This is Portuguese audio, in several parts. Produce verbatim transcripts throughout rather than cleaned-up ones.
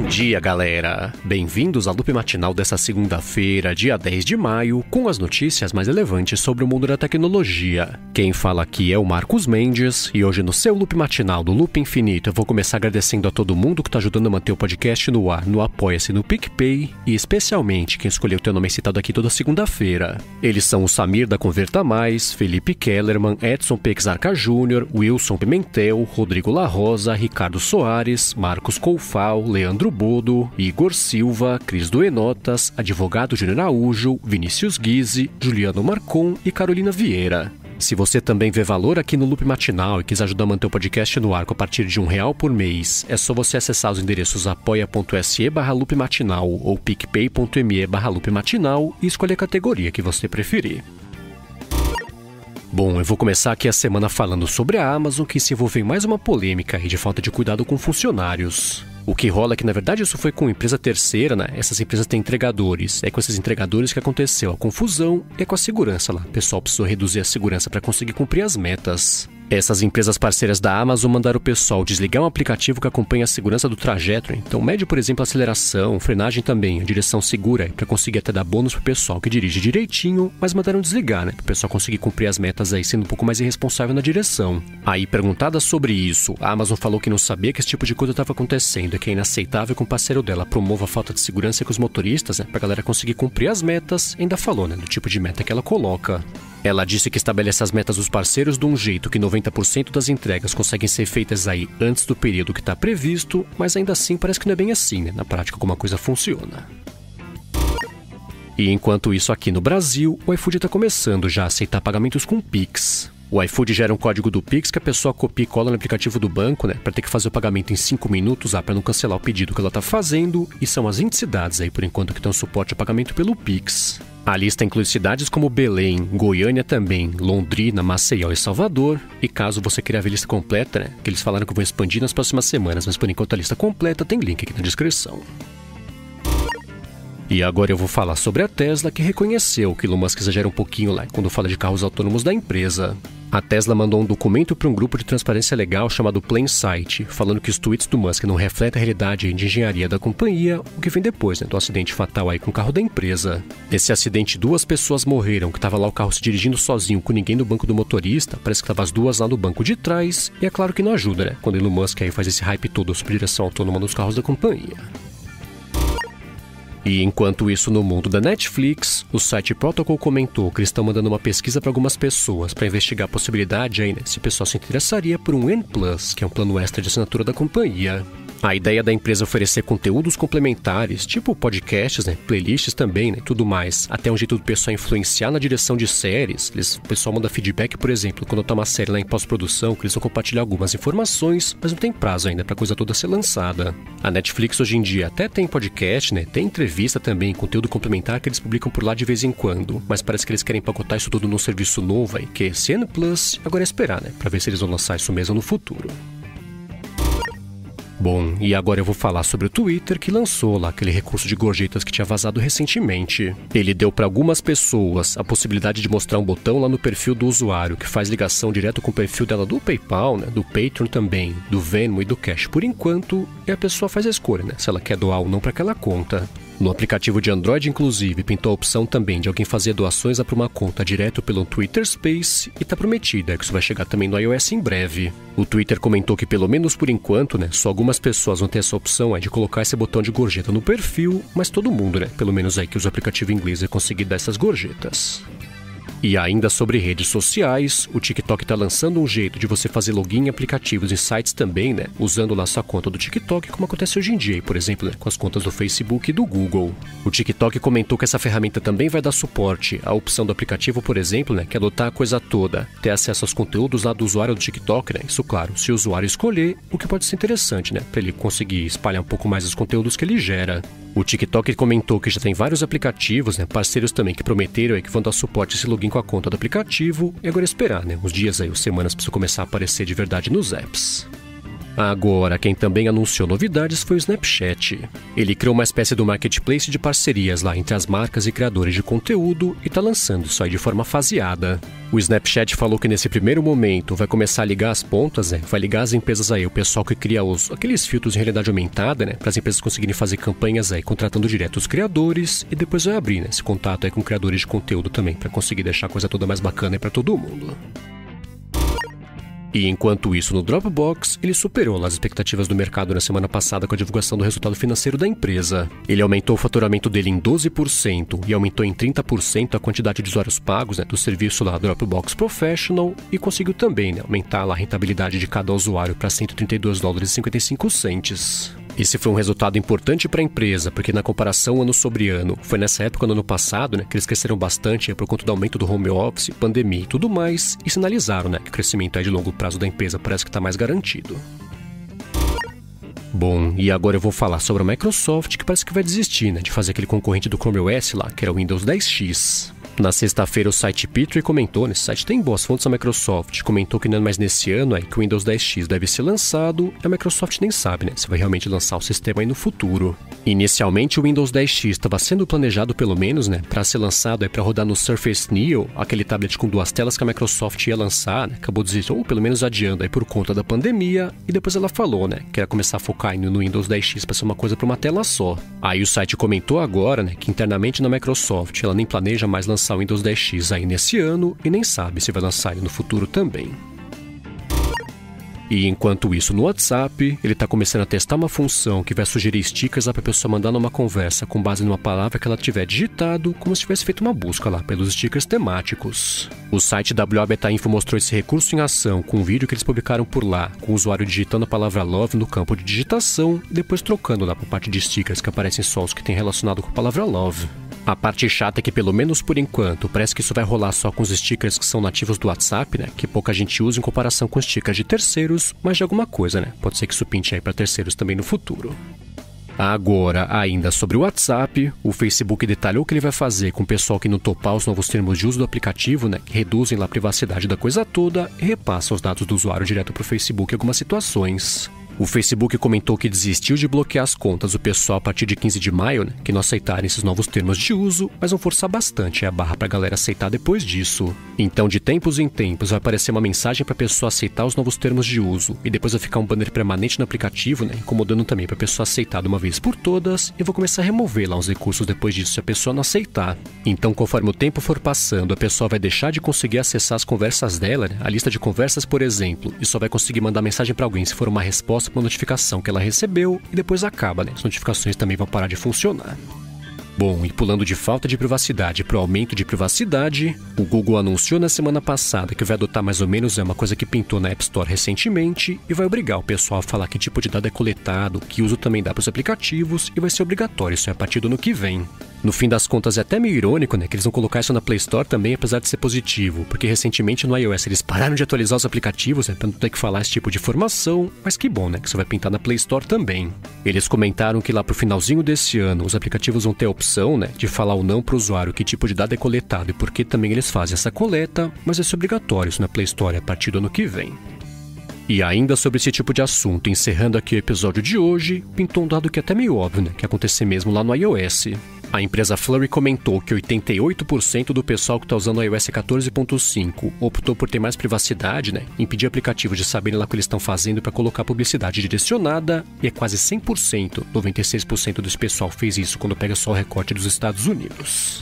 dia, galera! Bem-vindos ao Loop Matinal dessa segunda-feira, dia dez de maio, com as notícias mais relevantes sobre o mundo da tecnologia. Quem fala aqui é o Marcos Mendes, e hoje no seu Loop Matinal do Loop Infinito eu vou começar agradecendo a todo mundo que está ajudando a manter o podcast no ar, no Apoia-se, no PicPay, e especialmente quem escolheu ter o nome citado aqui toda segunda-feira. Eles são o Samir da Converta Mais, Felipe Kellerman, Edson Pexarca Júnior, Wilson Pimentel, Rodrigo La Rosa, Ricardo Soares, Marcos Coufal, Leandro Bodo, Igor Silva, Cris Duenotas, Advogado Júnior Araújo, Vinícius Guise, Juliano Marcon e Carolina Vieira. Se você também vê valor aqui no Loop Matinal e quiser ajudar a manter o podcast no ar a partir de um real por mês, é só você acessar os endereços apoia.se barra Loop Matinal ou picpay.me barra Loop Matinal e escolher a categoria que você preferir. Bom, eu vou começar aqui a semana falando sobre a Amazon, que se envolveu em mais uma polêmica e de falta de cuidado com funcionários. O que rola é que, na verdade, isso foi com empresa terceira, né? Essas empresas têm entregadores. É com esses entregadores que aconteceu a confusão e é com a segurança lá. O pessoal precisou reduzir a segurança para conseguir cumprir as metas. Essas empresas parceiras da Amazon mandaram o pessoal desligar um aplicativo que acompanha a segurança do trajeto. Então, mede, por exemplo, a aceleração, frenagem também, a direção segura, para conseguir até dar bônus pro pessoal que dirige direitinho, mas mandaram desligar, né? Para o pessoal conseguir cumprir as metas aí, sendo um pouco mais irresponsável na direção. Aí, perguntada sobre isso, a Amazon falou que não sabia que esse tipo de coisa estava acontecendo e que é inaceitável que um parceiro dela promova a falta de segurança com os motoristas, né? Pra galera conseguir cumprir as metas, ainda falou, né? Do tipo de meta que ela coloca. Ela disse que estabelece as metas dos parceiros de um jeito que noventa por cento das entregas conseguem ser feitas aí antes do período que está previsto, mas ainda assim parece que não é bem assim, né? Na prática, como a coisa funciona. E enquanto isso, aqui no Brasil, o iFood está começando já a aceitar pagamentos com Pix. O iFood gera um código do Pix que a pessoa copia e cola no aplicativo do banco, né? Para ter que fazer o pagamento em cinco minutos, ah, para não cancelar o pedido que ela está fazendo. E são as vinte cidades aí, por enquanto, que estão suporte ao pagamento pelo Pix. A lista inclui cidades como Belém, Goiânia também, Londrina, Maceió e Salvador. E caso você queira ver a lista completa, né? Que eles falaram que vão expandir nas próximas semanas, mas por enquanto a lista completa tem link aqui na descrição. E agora eu vou falar sobre a Tesla, que reconheceu que Elon Musk exagera um pouquinho lá quando fala de carros autônomos da empresa. A Tesla mandou um documento para um grupo de transparência legal chamado Plain Sight, falando que os tweets do Musk não refletem a realidade de engenharia da companhia, o que vem depois, né, do acidente fatal aí com o carro da empresa. Nesse acidente, duas pessoas morreram, que estava lá o carro se dirigindo sozinho, com ninguém no banco do motorista, parece que estavam as duas lá no banco de trás, e é claro que não ajuda, né, quando Elon Musk aí faz esse hype todo sobre direção autônoma nos carros da companhia. E enquanto isso, no mundo da Netflix, o site Protocol comentou que eles estão mandando uma pesquisa para algumas pessoas para investigar a possibilidade aí, né, se o pessoal se interessaria por um N Plus, que é um plano extra de assinatura da companhia. A ideia da empresa é oferecer conteúdos complementares, tipo podcasts, né, playlists também, né, tudo mais. Até um jeito do pessoal influenciar na direção de séries. Eles, o pessoal manda feedback, por exemplo, quando tá uma série lá em pós-produção, que eles vão compartilhar algumas informações, mas não tem prazo ainda pra coisa toda ser lançada. A Netflix hoje em dia até tem podcast, né, tem entrevista também, conteúdo complementar que eles publicam por lá de vez em quando, mas parece que eles querem empacotar isso tudo num serviço novo aí, que é esse N Plus. Agora é esperar, né, pra ver se eles vão lançar isso mesmo no futuro. Bom, e agora eu vou falar sobre o Twitter, que lançou lá aquele recurso de gorjetas que tinha vazado recentemente. Ele deu para algumas pessoas a possibilidade de mostrar um botão lá no perfil do usuário, que faz ligação direto com o perfil dela do PayPal, né, do Patreon também, do Venmo e do Cash por enquanto, e a pessoa faz a escolha, né, se ela quer doar ou não para aquela conta. No aplicativo de Android, inclusive, pintou a opção também de alguém fazer doações para uma conta direto pelo Twitter Space e tá prometida que isso vai chegar também no iOS em breve. O Twitter comentou que, pelo menos por enquanto, né, só algumas pessoas vão ter essa opção aí de colocar esse botão de gorjeta no perfil, mas todo mundo, né, pelo menos aí que usa o aplicativo inglês vai conseguir dar essas gorjetas. E ainda sobre redes sociais, o TikTok está lançando um jeito de você fazer login em aplicativos e sites também, né? Usando lá sua conta do TikTok, como acontece hoje em dia, por exemplo, né, com as contas do Facebook e do Google. O TikTok comentou que essa ferramenta também vai dar suporte à opção do aplicativo, por exemplo, né, que é adotar a coisa toda, ter acesso aos conteúdos lá do usuário do TikTok, né? Isso, claro, se o usuário escolher, o que pode ser interessante, né? Para ele conseguir espalhar um pouco mais os conteúdos que ele gera. O TikTok comentou que já tem vários aplicativos, né, parceiros também, que prometeram aí que vão dar suporte a esse login com a conta do aplicativo, e agora esperar, né, uns dias aí, ou semanas para isso começar a aparecer de verdade nos apps. Agora, quem também anunciou novidades foi o Snapchat. Ele criou uma espécie de marketplace de parcerias lá entre as marcas e criadores de conteúdo e está lançando isso aí de forma faseada. O Snapchat falou que nesse primeiro momento vai começar a ligar as pontas, né? Vai ligar as empresas aí, o pessoal que cria os, aqueles filtros em realidade aumentada, né? Para as empresas conseguirem fazer campanhas aí, contratando direto os criadores, e depois vai abrir, né? Esse contato aí com criadores de conteúdo também, para conseguir deixar a coisa toda mais bacana aí para todo mundo. E enquanto isso, no Dropbox, ele superou as expectativas do mercado na semana passada com a divulgação do resultado financeiro da empresa. Ele aumentou o faturamento dele em doze por cento e aumentou em trinta por cento a quantidade de usuários pagos, né, do serviço lá Dropbox Professional, e conseguiu também, né, aumentar lá a rentabilidade de cada usuário para cento e trinta e dois dólares e cinquenta e cinco centes. Esse foi um resultado importante para a empresa, porque na comparação ano sobre ano, foi nessa época no ano passado, né, que eles cresceram bastante por conta do aumento do home office, pandemia e tudo mais, e sinalizaram, né, que o crescimento aí de longo prazo da empresa parece que está mais garantido. Bom, e agora eu vou falar sobre a Microsoft, que parece que vai desistir, né, de fazer aquele concorrente do Chrome O S lá, que era o Windows dez X. Na sexta-feira, o site Petrie comentou, nesse site tem boas fontes da Microsoft, comentou que não é mais nesse ano aí que o Windows dez X deve ser lançado, e a Microsoft nem sabe, né, se vai realmente lançar o sistema aí no futuro. Inicialmente, o Windows dez X estava sendo planejado, pelo menos, né, para ser lançado aí para rodar no Surface Neo, aquele tablet com duas telas que a Microsoft ia lançar, né, acabou desistindo, ou pelo menos adiando aí por conta da pandemia, e depois ela falou, né, que ia começar a focar no Windows dez X para ser uma coisa para uma tela só. Aí o site comentou agora, né, que internamente na Microsoft ela nem planeja mais lançar o Windows dez X aí nesse ano e nem sabe se vai lançar ele no futuro também. E enquanto isso, no WhatsApp, ele está começando a testar uma função que vai sugerir stickers para a pessoa mandar numa conversa com base numa palavra que ela tiver digitado, como se tivesse feito uma busca lá pelos stickers temáticos. O site W A Beta Info mostrou esse recurso em ação com um vídeo que eles publicaram por lá, com o usuário digitando a palavra love no campo de digitação e depois trocando lá para a parte de stickers que aparecem só os que tem relacionado com a palavra love. A parte chata é que, pelo menos por enquanto, parece que isso vai rolar só com os stickers que são nativos do WhatsApp, né? Que pouca gente usa em comparação com stickers de terceiros, mas de alguma coisa, né? Pode ser que isso pinte aí para terceiros também no futuro. Agora, ainda sobre o WhatsApp, o Facebook detalhou o que ele vai fazer com o pessoal que não topar os novos termos de uso do aplicativo, né? Que reduzem lá a privacidade da coisa toda e repassam os dados do usuário direto para o Facebook em algumas situações. O Facebook comentou que desistiu de bloquear as contas do pessoal a partir de quinze de maio, né, que não aceitarem esses novos termos de uso, mas vão forçar bastante a barra para a galera aceitar depois disso. Então, de tempos em tempos, vai aparecer uma mensagem para a pessoa aceitar os novos termos de uso, e depois vai ficar um banner permanente no aplicativo, né, incomodando também para a pessoa aceitar de uma vez por todas, e vou começar a remover lá os recursos depois disso se a pessoa não aceitar. Então, conforme o tempo for passando, a pessoa vai deixar de conseguir acessar as conversas dela, né, a lista de conversas, por exemplo, e só vai conseguir mandar mensagem para alguém se for uma resposta uma notificação que ela recebeu e depois acaba, né? As notificações também vão parar de funcionar. Bom, e pulando de falta de privacidade para o aumento de privacidade, o Google anunciou na semana passada que vai adotar mais ou menos é uma coisa que pintou na App Store recentemente e vai obrigar o pessoal a falar que tipo de dado é coletado, que uso também dá para os aplicativos e vai ser obrigatório isso é a partir do ano que vem. No fim das contas é até meio irônico, né, que eles vão colocar isso na Play Store também, apesar de ser positivo, porque recentemente no iOS eles pararam de atualizar os aplicativos, né, pra não ter que falar esse tipo de informação, mas que bom, né, que isso vai pintar na Play Store também. Eles comentaram que lá pro finalzinho desse ano, os aplicativos vão ter a opção, né, de falar ou não pro usuário que tipo de dado é coletado e por que também eles fazem essa coleta, mas vai ser obrigatório isso na Play Store a partir do ano que vem. E ainda sobre esse tipo de assunto, encerrando aqui o episódio de hoje, pintou um dado que é até meio óbvio, né, que ia acontecer mesmo lá no iOS. A empresa Flurry comentou que oitenta e oito por cento do pessoal que está usando o iOS quatorze ponto cinco optou por ter mais privacidade, né? Impedir aplicativos de saberem lá o que eles estão fazendo para colocar publicidade direcionada, e é quase cem por cento, noventa e seis por cento desse pessoal fez isso quando pega só o recorte dos Estados Unidos.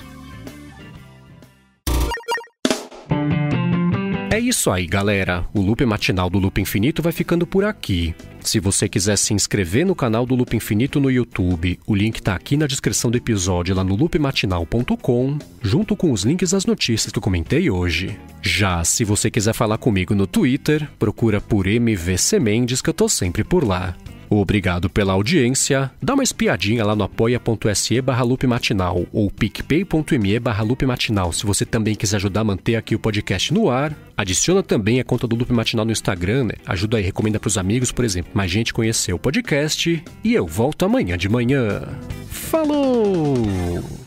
É isso aí, galera. O Loop Matinal do Loop Infinito vai ficando por aqui. Se você quiser se inscrever no canal do Loop Infinito no YouTube, o link tá aqui na descrição do episódio lá no loop matinal ponto com, junto com os links das notícias que eu comentei hoje. Já se você quiser falar comigo no Twitter, procura por M V C Mendes que eu tô sempre por lá. Obrigado pela audiência, dá uma espiadinha lá no apoia.se barra loopmatinal ou picpay.me barra loopmatinal se você também quiser ajudar a manter aqui o podcast no ar. Adiciona também a conta do Loop Matinal no Instagram, né? Ajuda aí, recomenda pros amigos, por exemplo, mais gente conhecer o podcast. E eu volto amanhã de manhã. Falou!